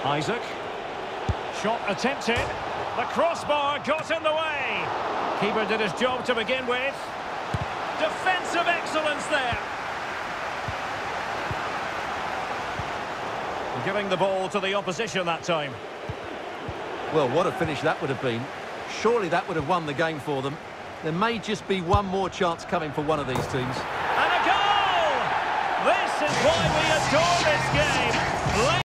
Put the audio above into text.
Isaac. Shot attempted. The crossbar got in the way. Keeper did his job to begin with. Defensive excellence there. Giving the ball to the opposition that time. Well, what a finish that would have been. Surely that would have won the game for them. There may just be one more chance coming for one of these teams. And a goal! This is why we adore this game.